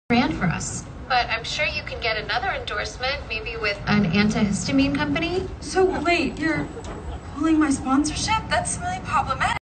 brand for us. But I'm sure you can get another endorsement, maybe with an antihistamine company. So wait, you're pulling my sponsorship? That's really problematic.